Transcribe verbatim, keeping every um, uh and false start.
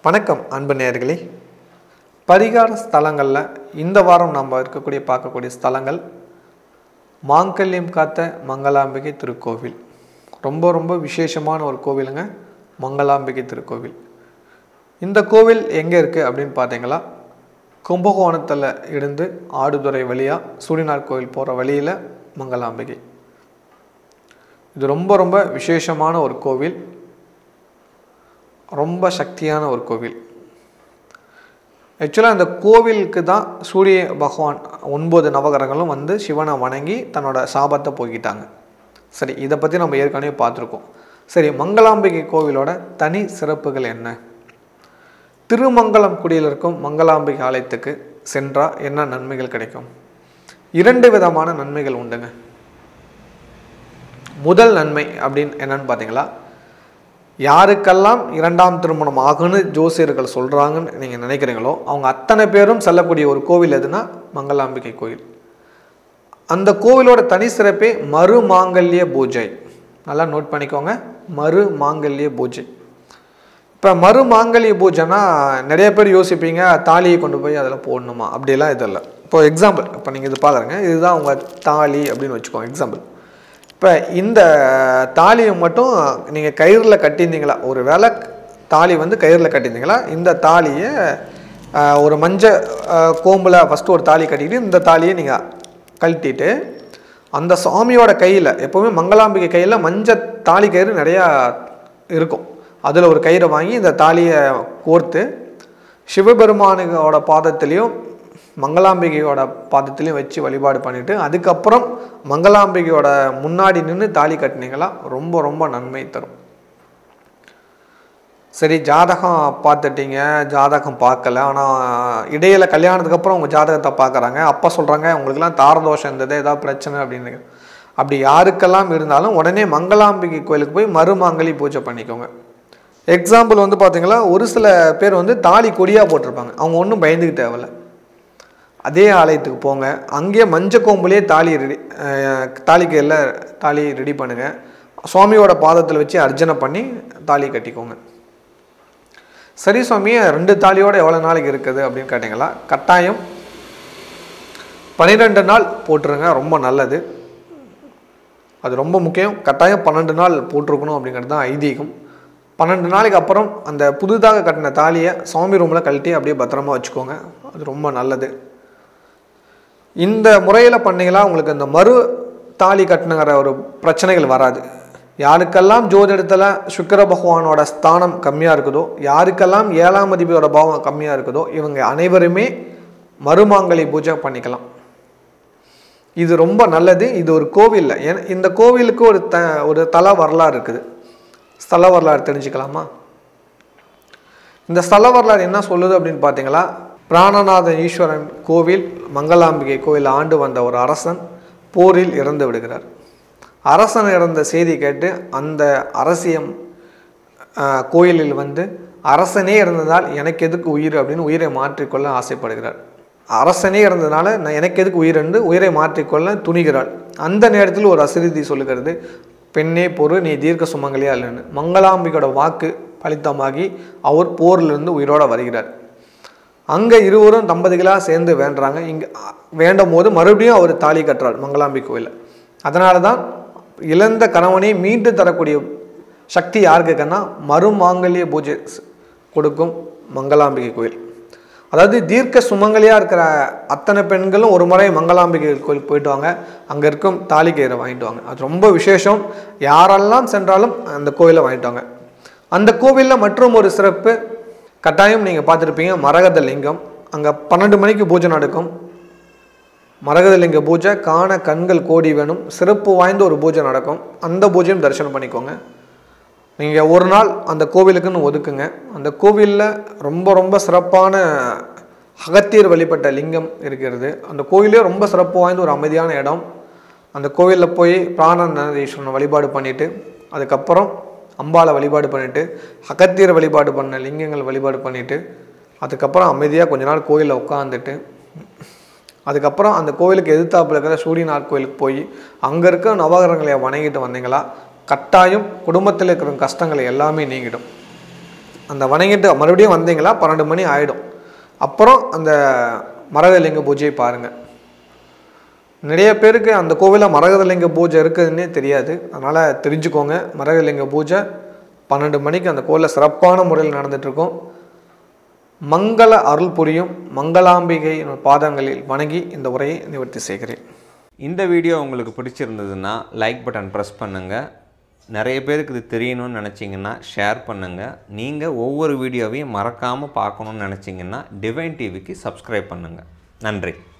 வணக்கம் அன்பு நேயர்களே. பரிகார ஸ்தலங்களில் இந்த வாரம் நம்ம இருக்கக்கூடிய பார்க்கக்கூடிய ஸ்தலங்கள் மாங்கல்யம் காத்த மங்களாம்பிகை திருக்கோவில். ரொம்ப ரொம்ப விசேஷமான ஒரு கோவிலுங்க மங்களாம்பிகை திருக்கோவில். இந்த கோவில் எங்கே இருக்குது அப்படின்னு பார்த்தீங்களா, கும்பகோணத்தில் இருந்து ஆடுதுறை வழியாக சூரியனார் கோவில் போகிற வழியில் மங்களாம்பிகை. இது ரொம்ப ரொம்ப விசேஷமான ஒரு கோவில், ரொம்ப சக்தியான ஒரு கோவில். ஆக்சுவலாக அந்த கோவிலுக்கு தான் சூரிய பகவான் ஒன்பது நவகிரகங்களும் வந்து சிவனை வணங்கி தன்னோட சாபத்தை போக்கிட்டாங்க. சரி, இதை பற்றி நம்ம ஏற்கனவே பார்த்துருக்கோம். சரி, மங்களாம்பிகை கோவிலோட தனி சிறப்புகள் என்ன? திருமங்கலம் குடியில் இருக்கும் மங்களாம்பிகை ஆலயத்துக்கு சென்றால் என்ன நன்மைகள் கிடைக்கும்? இரண்டு விதமான நன்மைகள் உண்டுங்க. முதல் நன்மை அப்படின்னு என்னன்னு பார்த்தீங்களா, யாருக்கெல்லாம் இரண்டாம் திருமணம் ஆகுன்னு ஜோசியர்கள் சொல்கிறாங்கன்னு நீங்கள் நினைக்கிறீங்களோ அவங்க அத்தனை பேரும் செல்லக்கூடிய ஒரு கோவில் எதுனா மங்களாம்பிகை கோவில். அந்த கோவிலோட தனி சிறப்பே மறு மாங்கல்ய பூஜை. நல்லா நோட் பண்ணிக்கோங்க, மறு மாங்கல்ய பூஜை. இப்போ மறு மாங்கல்ய பூஜைனா நிறைய பேர் யோசிப்பீங்க, தாலியை கொண்டு போய் அதில் போடணுமா? அப்படிலாம் இது இல்லை. இப்போ எக்ஸாம்பிள், இப்போ நீங்கள் இது பார்க்குறீங்க, இதுதான் உங்கள் தாலி அப்படின்னு வச்சுக்கோங்க எக்ஸாம்பிள். இப்போ இந்த தாலியை மட்டும் நீங்கள் கயிறில் கட்டியிருந்தீங்களா, ஒரு வேளை தாலி வந்து கயிறில் கட்டியிருந்தீங்களா, இந்த தாலியை ஒரு மஞ்சள் கோம்பில் ஃபஸ்ட்டு ஒரு தாலி கட்டிக்கிட்டு இந்த தாலியை நீங்கள் கழட்டிட்டு அந்த சாமியோட கையில், எப்போவுமே மங்களாம்பிகை கையில் மஞ்சள் தாலி கயிறு நிறையா இருக்கும், அதில் ஒரு கயிறை வாங்கி இந்த தாலியை கோர்த்து சிவபெருமானோட பாதத்திலையும் மங்களாம்பிகையோட பாதத்திலையும் வச்சு வழிபாடு பண்ணிவிட்டு அதுக்கப்புறம் மங்களாம்பிகையோட முன்னாடி நின்று தாலி கட்டினீங்களா ரொம்ப ரொம்ப நன்மை தரும். சரி, ஜாதகம் பார்த்துட்டீங்க, ஜாதகம் பார்க்கல, ஆனால் இடையில கல்யாணத்துக்கு அப்புறம் உங்கள் ஜாதகத்தை பார்க்குறாங்க, அப்போ சொல்கிறாங்க உங்களுக்கெல்லாம் தாரதோஷம் இருந்தது, ஏதாவது பிரச்சனை அப்படின்னு. அப்படி யாருக்கெல்லாம் இருந்தாலும் உடனே மங்களாம்பிகை கோயிலுக்கு போய் மறுமாங்கலி பூஜை பண்ணிக்கோங்க. எக்ஸாம்பிள் வந்து பார்த்தீங்களா, ஒரு சில பேர் வந்து தாலி கொடியாக போட்டிருப்பாங்க, அவங்க ஒன்றும் பயந்துக்கு தேவையில்லை. அதே ஆலயத்துக்கு போங்க, அங்கேயே மஞ்சள் கோம்புலேயே தாலி ரெடி தாலி கையில் தாலி ரெடி பண்ணுங்கள், சுவாமியோட பாதத்தில் வச்சு அர்ச்சனை பண்ணி தாலி கட்டிக்கோங்க. சரி சுவாமியை ரெண்டு தாலியோடு எவ்வளோ நாளைக்கு இருக்குது அப்படின்னு கேட்டிங்களா, கட்டாயம் பன்னிரெண்டு நாள் போட்டுருங்க, ரொம்ப நல்லது. அது ரொம்ப முக்கியம். கட்டாயம் பன்னெண்டு நாள் போட்டிருக்கணும் அப்படிங்கிறது தான் ஐதீகம். பன்னெண்டு நாளைக்கு அப்புறம் அந்த புதுதாக கட்டின தாலியை சுவாமி ரூமில் கழட்டி அப்படியே பத்திரமா வச்சுக்கோங்க, அது ரொம்ப நல்லது. இந்த முறையில் பண்ணிங்களா உங்களுக்கு இந்த மறு தாலி கட்டினுங்கிற ஒரு பிரச்சனைகள் வராது. யாருக்கெல்லாம் ஜோதிடத்தில் சுக்கிர பகவானோட ஸ்தானம் கம்மியாக இருக்குதோ, யாருக்கெல்லாம் ஏழாம் அதிபதியோட பாவம் கம்மியாக இருக்குதோ, இவங்க அனைவருமே மறுமாங்கலி பூஜை பண்ணிக்கலாம். இது ரொம்ப நல்லது. இது ஒரு கோவில், ஏன்னா இந்த கோவிலுக்கு ஒரு த ஒரு தல வரலாறு இருக்குது. ஸ்தல வரலாறு தெரிஞ்சுக்கலாமா? இந்த ஸ்தல வரலாறு என்ன சொல்லுது அப்படின்னு பார்த்தீங்களா, பிராணநாத ஈஸ்வரன் கோவில் மங்களாம்பிகை கோவில் ஆண்டு வந்த ஒரு அரசன் போரில் இறந்து விடுகிறார். அரசன் இறந்த செய்தி கேட்டு அந்த அரசியம் கோயிலில் வந்து அரசனே இறந்ததால் எனக்கு எதுக்கு உயிர் அப்படின்னு உயிரை மாற்றிக்கொள்ள ஆசைப்படுகிறார். அரசனே இறந்ததுனால நான் எனக்கு எதுக்கு உயிர் என்று உயிரை மாற்றிக்கொள்ள துணிகிறாள். அந்த நேரத்தில் ஒரு அசிரிதி சொல்லுகிறது, பெண்ணே பொறு, நீ தீர்க்க சுமங்கலியா இல்லைன்னு. மங்களாம்பிகையோட வாக்கு பலித்தமாகி அவர் போரிலிருந்து உயிரோட வருகிறார். அங்கே இருவரும் தம்பதிகளாக சேர்ந்து வேண்டுறாங்க. இங்கே வேண்டும் போது மறுபடியும் அவர் தாலி கட்டுறார் மங்களாம்பிகை கோயில். அதனால தான் இழந்த கணவனை மீண்டு தரக்கூடிய சக்தி யாருக்கு இருக்குன்னா மறுமாங்கல்ய பூஜை கொடுக்கும் மங்களாம்பிகை கோயில். அதாவது தீர்க்க சுமங்கலியாக இருக்கிற அத்தனை பெண்களும் ஒரு முறை மங்களாம்பிகை கோயிலுக்கு போயிட்டு வாங்க, அங்கே இருக்கும் தாலி கயிறை வாங்கிட்டு வாங்க, அது ரொம்ப விசேஷம். யாரெல்லாம் சென்றாலும் அந்த கோயிலை வாங்கிட்டு வாங்க. அந்த கோவிலில் மற்றும் ஒரு சிறப்பு கட்டாயம் நீங்கள் பார்த்துருப்பீங்க, மரகத லிங்கம். அங்கே பன்னெண்டு மணிக்கு பூஜை நடக்கும். மரகத லிங்க பூஜை காண கண்கள் கோடி வேணும், சிறப்பு வாய்ந்த ஒரு பூஜை நடக்கும். அந்த பூஜையும் தரிசனம் பண்ணிக்கோங்க. நீங்கள் ஒரு நாள் அந்த கோவிலுக்குன்னு ஒதுக்குங்க. அந்த கோவிலில் ரொம்ப ரொம்ப சிறப்பான அகத்தியர் வழிபட்ட லிங்கம் இருக்கிறது. அந்த கோவிலே ரொம்ப சிறப்பு வாய்ந்த ஒரு அமைதியான இடம். அந்த கோவிலில் போய் பிராணநாதீஸ்வரனை வழிபாடு பண்ணிவிட்டு அதுக்கப்புறம் அம்பாவை வழிபாடு பண்ணிவிட்டு அகத்தியர் வழிபாடு பண்ண லிங்கங்கள் வழிபாடு பண்ணிவிட்டு அதுக்கப்புறம் அமைதியாக கொஞ்ச நாள் கோயிலில் உட்காந்துட்டு அதுக்கப்புறம் அந்த கோவிலுக்கு எதிர்த்தாப்பில் இருக்கிற சூரியனார் கோயிலுக்கு போய் அங்கே இருக்க நவகிரகங்களை வணங்கிட்டு வந்தீங்களா கட்டாயம் குடும்பத்தில் இருக்கிற கஷ்டங்களை எல்லாமே நீங்கிடும். அந்த வணங்கிட்டு மறுபடியும் வந்தீங்களா பன்னெண்டு மணி ஆகிடும். அப்புறம் அந்த மரகதலிங்க பூஜையை பாருங்கள். நிறைய பேருக்கு அந்த கோவிலில் மரகதலிங்க பூஜை இருக்குதுன்னே தெரியாது. அதனால் தெரிஞ்சுக்கோங்க. மரகதலிங்க பூஜை பன்னெண்டு மணிக்கு அந்த கோவிலில் சிறப்பான முறையில் நடந்துகிட்ருக்கோம். மங்கள அருள் புரியும் மங்களாம்பிகை பாதங்களில் வணங்கி இந்த உரையை நிவர்த்தி செய்கிறேன். இந்த வீடியோ உங்களுக்கு பிடிச்சிருந்ததுன்னா லைக் பட்டன் ப்ரெஸ் பண்ணுங்கள். நிறைய பேருக்கு இது தெரியணும்னு நினச்சிங்கன்னா ஷேர் பண்ணுங்கள். நீங்கள் ஒவ்வொரு வீடியோவையும் மறக்காமல் பார்க்கணுன்னு நினச்சிங்கன்னா டிவைன் டிவிக்கு சப்ஸ்கிரைப் பண்ணுங்கள். நன்றி.